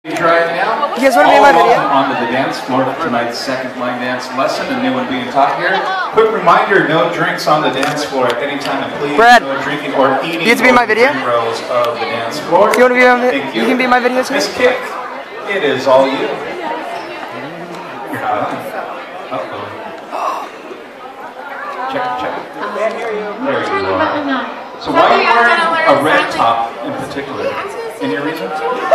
Right now, you guys want to be in my video? Onto the dance floor for tonight's second line dance lesson. A new one being taught here. Quick reminder: no drinks on the dance floor at any time, and please Brad, no drinking or eating. You get to be in my video? Rows of the dance floor. You want to be on? You can be in my video too. Miss Kick, it is all you. You're not on. Check. There you are. So why are you wearing a red top in particular? Any reason?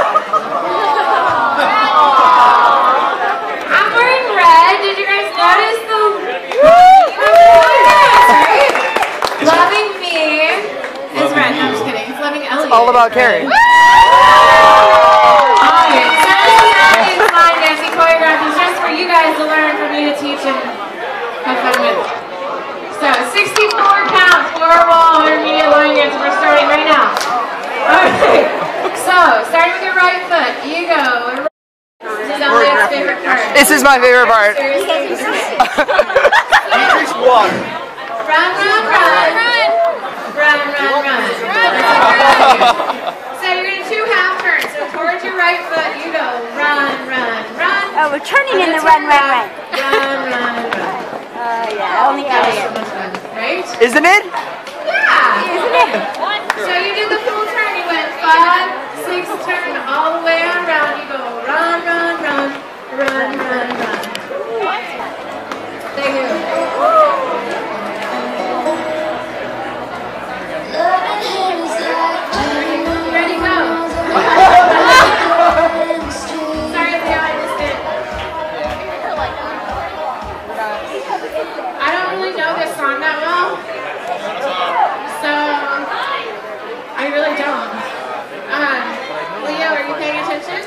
I'm wearing red. Did you guys notice the Loving me is red. No, I'm just kidding. It's Loving Elliot. It's all about Kerry. Alright, so this is line dancing choreography is just for you guys to learn, for me to teach and have fun with. So 64 counts, floor wall, intermediate line dance. We're starting right now. Alright. So, starting with your right foot, you go. This is Elliot's favorite part. This is my favorite part. Increase water. Run. So you're going to do half turns. So towards your right foot, you go run. Oh, we're turning in the run. Run. Yeah, only Elliot. Right? Isn't it? Yeah. Isn't it? So you did the full turn. You went 5, 6, turn all the way around. You go run. Thank you. Ready, go. Sorry, Leo, I missed it. I don't really know this song that well, so I really don't. Leo, are you paying attention?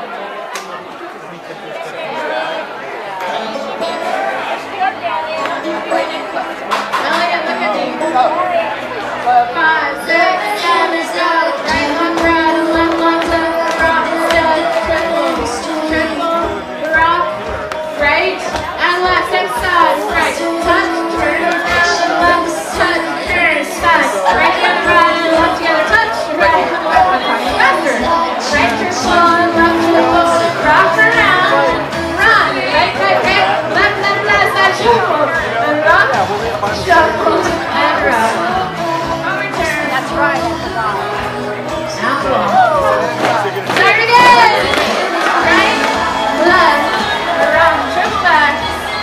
Elliot, look at me. 5, 6, 7, go. Right, left, rock, triple, rock, right, and left, step side, right, touch, turn around, left, touch, turn, side, right together, right, and left together, touch, right, faster, right, triple, left, triple, rock around, run, right, left, side, shuffle, and rock, shuffle, and rock. Overturn. That's right. Start again! Right, left, around, triple back.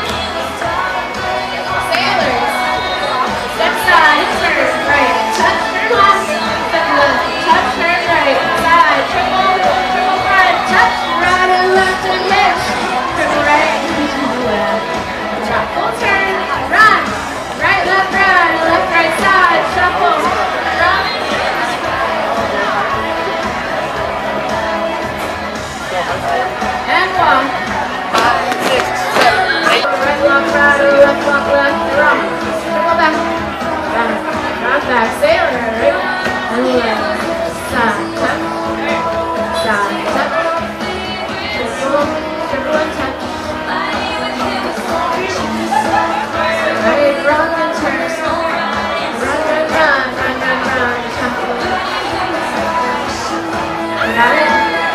Sailors. Step side, turn right. Touch, turn left. Step left. Touch, turn right. Side, triple front. Touch, right and left and hitch. Triple right, triple left. Drop, full turn. Run. Right, left, right side. Shuffle. Run. And walk. 5, 6, 7, 8. Right, left, wrong. Triple back. Rock back. Sailor. Right. And left. Side. Touch. Side. Touch. Triple and touch. Right, rock and turn. Run. Shuffle. Got it?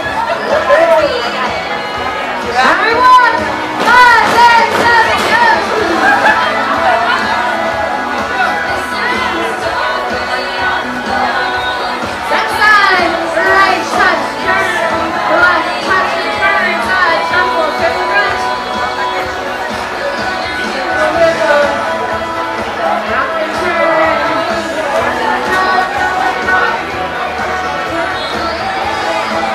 Everyone, 5, 6, 7, go! Step side, right, touch, turn, left, touch and turn, side, shuffle, triple crunch. Rock and turn.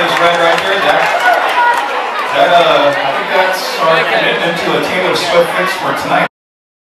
is red right here. I think that's our commitment to a Taylor Swift fix for tonight.